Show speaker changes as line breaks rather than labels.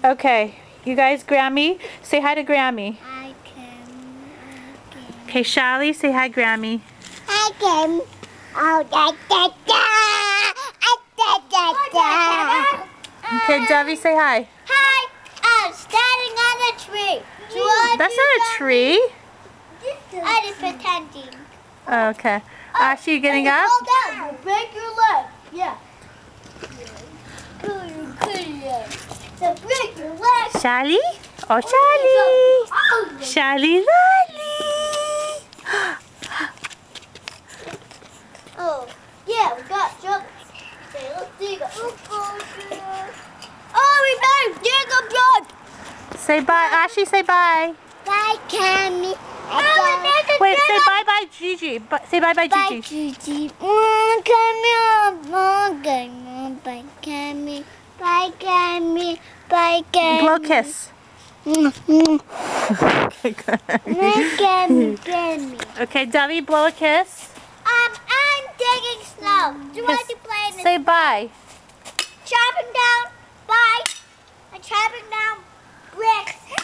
Okay, you guys, Grammy, say hi to Grammy.
I can.
Okay, Shally, say hi, Grammy.
I can. Oh, da da da.
Okay, Debbie, say hi.
Hi. I'm standing on a tree.
That's not a tree.
I'm just pretending.
Okay. Ashley, you getting up?
Hold down. Break your leg. Yeah. So break your leg.
Shally? Oh, Shally. Shally Lolly.
Oh, yeah, we got trouble. Okay, let's dig up. Oh, we better dig up blood.
Say bye. Ashley, say bye.
Bye, Cammy.
Wait, say bye-bye, Gigi. Say bye-bye, Gigi.
Bye, Gigi. Cammy. Bye, Cammy. Bye, Cammy. Bye, Cammy.
Blow kiss. Okay, good.
Cammy.
Okay, Debbie, blow a kiss.
I'm digging snow. Do you want to play in the
Say bye.
chopping down? Bye. I'm chopping down bricks.